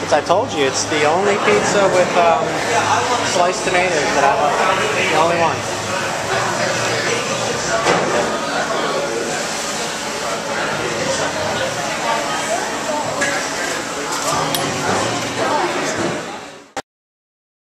As I told you, it's the only pizza with sliced tomatoes that I like. The only